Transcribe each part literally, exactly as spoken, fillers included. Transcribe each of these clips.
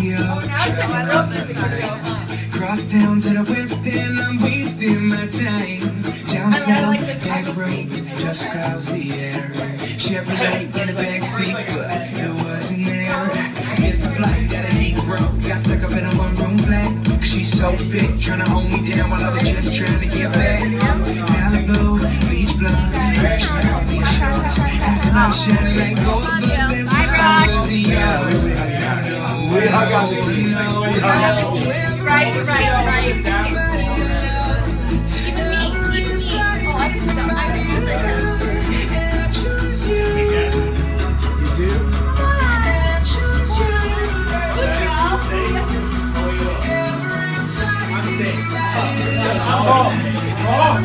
Tokyo. Oh, now it's like I love music video, huh? Cross town to the west end, I'm wasting my time. Down south, back roads, just clouds the air. Chevrolet in the backseat, but it wasn't there. Missed the flight, got a Negro, got stuck up in a one-room flat. She's so big, trying to hold me down while I was just trying to get back. Malibu, beach blonde, crashing out the shores. That's my shining like gold, but that's my was yours. We hug on the teeth. We hug on the teeth. Right, right, right. Even me, even me. Oh, I just don't. I don't do like this. You do? Good girl. Oh, oh.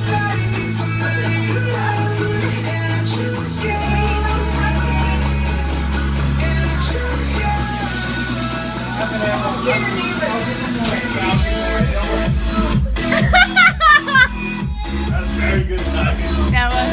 That's very good timing. That was.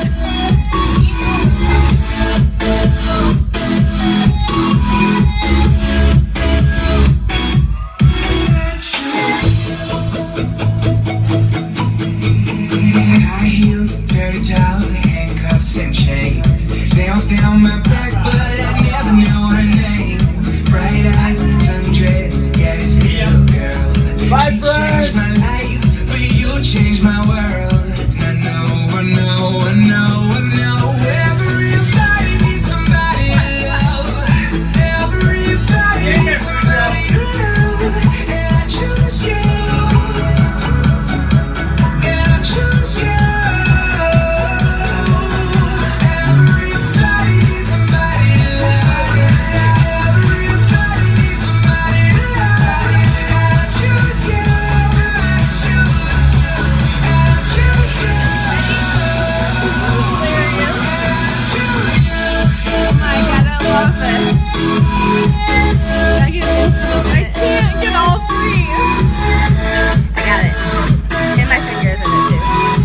High heels, dirty towel, handcuffs and chains. Nails down my back, but I never knew her name. Bright eyes, sundress, yeah, it's you, girl. Bye, She friend. changed my life, but you changed my world. And I know, I know, I know, I know. Everybody needs somebody to love. Everybody needs somebody to love. And I choose you. And I choose you. Everybody needs somebody to love. Everybody needs somebody to love. And I choose you. And I choose you. Oh my god, I love this. I can't, I can't get all three. I got it. And my fingers in it too.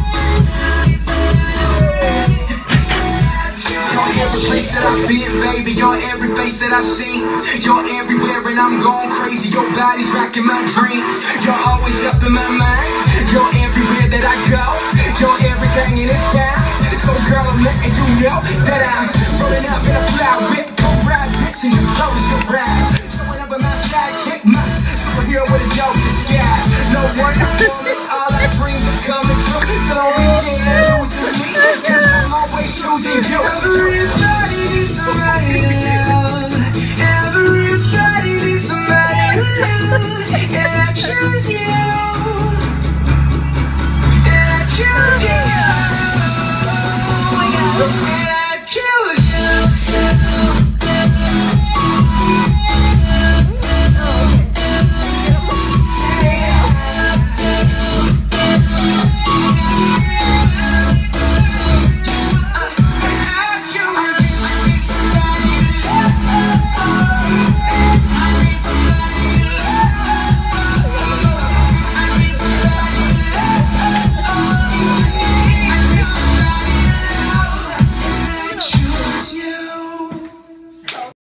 You're every place that I've been, baby. You're every face that I've seen. You're everywhere and I'm going crazy. Your body's rocking my dreams. You're always up in my mind. You're everywhere that I go. You're everything in this town. So girl, I'm letting you know that I'm rolling up in a fly whip. Come ride, bitch, and just close your eyes. Showing up in my sidekick, my superhero with a dope disguise. No wonder for me, all our dreams are coming true. So don't be scared of losing me, cause I'm always choosing you. Everybody needs somebody to love. Everybody needs somebody to love. And I choose you.